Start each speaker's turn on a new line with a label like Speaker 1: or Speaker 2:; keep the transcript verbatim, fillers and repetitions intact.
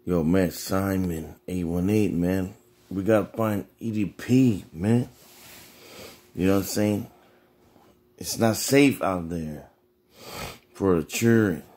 Speaker 1: Yo, Matt Simon, eight one eight, man. We gotta find E D P, man. You know what I'm saying? It's not safe out there for the children.